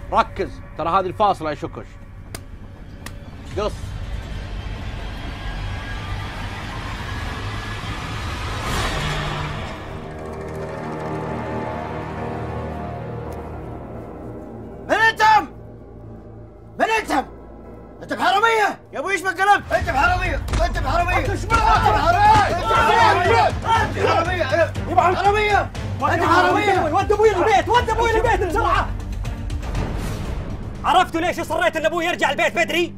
ركز، ترى هذه الفاصلة يا شكش. قص. من انتم؟ من انتم؟ انت بحرامية يا ابوي، ايش بالقلم؟ انت بحرامية، انت بحرامية، انت بحرامية، انت بحرامية، انت بحرامية. ود ابوي البيت، ود ابوي البيت بسرعه. عرفتوا ليش اصريت ان ابوي يرجع البيت بدري؟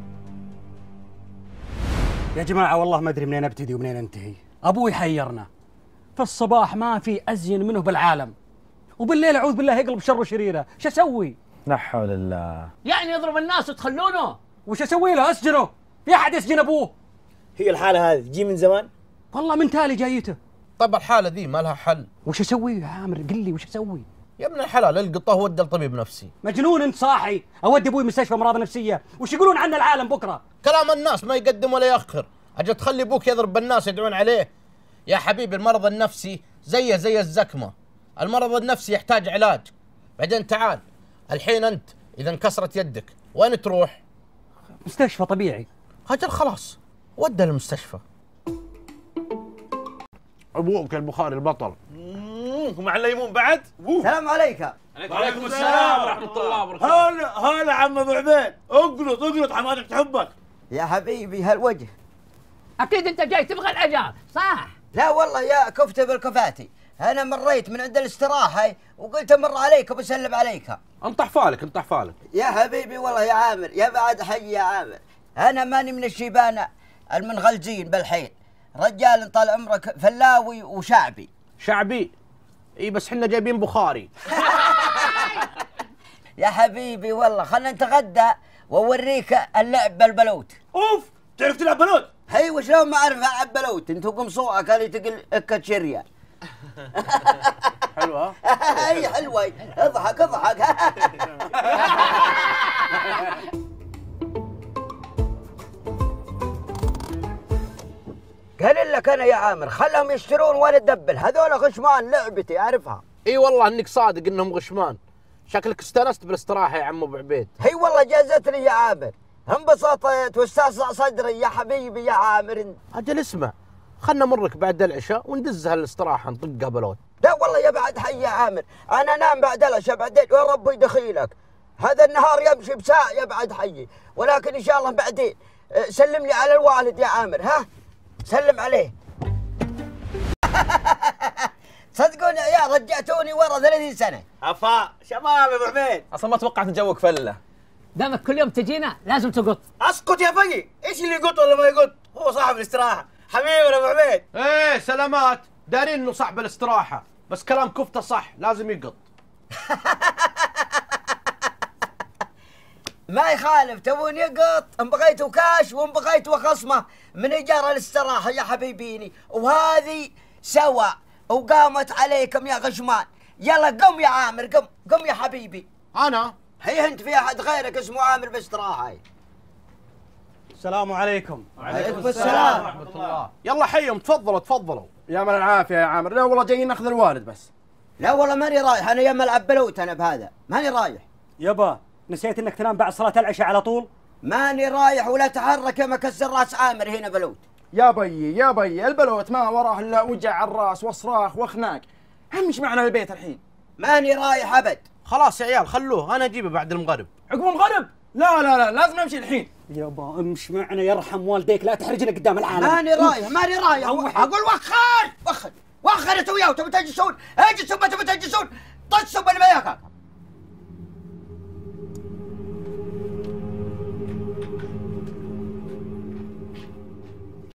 يا جماعه والله ما ادري منين ابتدي ومنين انتهي. ابوي حيرنا، في الصباح ما في ازين منه بالعالم، وبالليل اعوذ بالله يقلب شر شريره. شو اسوي؟ لا حول الله. يعني يضرب الناس وتخلونه؟ وش اسوي له؟ اسجنه؟ في احد يسجن ابوه؟ هي الحالة هذه تجي من زمان؟ والله من تالي جايته. طب الحالة ذي ما لها حل. وش اسوي يا عامر؟ قل لي وش اسوي؟ يا ابن الحلال القطه ودى لطبيب نفسي. مجنون انت صاحي؟ اودي ابوي مستشفى امراض نفسيه، وش يقولون عنا العالم بكره؟ كلام الناس ما يقدم ولا يأخر، أجل تخلي أبوك يضرب بالناس يدعون عليه؟ يا حبيبي المرض النفسي زي الزكمة، المرض النفسي يحتاج علاج. بعدين تعال، الحين أنت إذا انكسرت يدك وين تروح؟ مستشفى طبيعي. أجل خلاص ودى المستشفى. أبوك البخاري البطل. ومع الليمون بعد؟ السلام عليك. وعليكم السلام ورحمة الله وبركاته. هلا عم ابو عبيد، اقلط حماتك تحبك. يا حبيبي هالوجه. اكيد انت جاي تبغى الاجار، صح؟ لا والله يا كفتة بالكفاتي، انا مريت من عند الاستراحة وقلت امر عليك وبسلم عليك. انطح فالك انطح فالك. يا حبيبي والله يا عامر، يا بعد حي يا عامر، انا ماني من الشيبانة المنغلزين بالحين، رجال طال عمرك فلاوي وشعبي. شعبي؟ اي بس حنا جايبين بخاري. يا حبيبي والله خلنا نتغدى واوريك اللعب بالبلوت. اوف، تعرف تلعب بلوت؟ هي وشلون ما اعرف العب بلوت؟ انت قمصوعك هذه تقل اكة شريال. حلوة؟ هي حلوة، اضحك اضحك. قال لك انا يا عامر خلهم يشترون وانا ادبل، هذول غشمان لعبتي اعرفها. اي والله انك صادق انهم غشمان، شكلك استانست بالاستراحة يا عم ابو عبيد. هي والله جازتني يا عامر، انبسطت واستعصى صدري يا حبيبي يا عامر. اجل اسمع، خلنا نمرك بعد العشاء وندزها الاستراحة نطقها بلوت. لا والله يا بعد حي يا عامر، انا انام بعد العشاء بعدين يا ربي دخيلك، هذا النهار يمشي بساعة يا بعد حي، ولكن ان شاء الله بعدين سلم لي على الوالد يا عامر، ها سلم عليه. صدقوني يا عيال رجعتوني ورا 30 سنة. عفا شباب يا ابو عبيد، اصلا ما توقعت جوك فله. دامك كل يوم تجينا لازم تقط. اسكت يا فقي، ايش اللي يقط ولا ما يقط؟ هو صاحب الاستراحة، حبيبي يا ابو عبيد. ايه سلامات، دارين انه صاحب الاستراحة، بس كلام كفتة صح، لازم يقط. ما يخالف، تبون يقط ان بغيتوا كاش وان بغيتوا خصمه من ايجار الاستراحه يا حبيبيني، وهذه سوا وقامت عليكم يا غشمان. يلا قم يا عامر، قم قم يا حبيبي. انا؟ هي انت في احد غيرك اسمه عامر باستراحه؟ السلام عليكم. وعليكم السلام ورحمة الله. يلا حيهم، تفضلوا تفضلوا. يا من العافية يا عامر. لا والله جايين ناخذ الوالد بس. لا والله ماني رايح، انا يا ملعب بلوت، انا بهذا ماني رايح. يبا نسيت انك تنام بعد صلاة العشاء على طول؟ ماني رايح ولا تحرك يا مكسر راس عامر هنا بلوت. يا بي البلوت ما وراه الا وجع على الراس وصراخ واخناق، همش معنا البيت الحين. ماني رايح ابد. خلاص يا عيال خلوه، انا اجيبه بعد المغرب. عقب المغرب؟ لا لازم نمشي الحين. يابا امش معنا يرحم والديك، لا تحرجنا قدام العالم. ماني رايح اقول وخر يا وياه، تبي تجلسون اجلسوا، ما تبي تجلسون طشوا بالبياكة.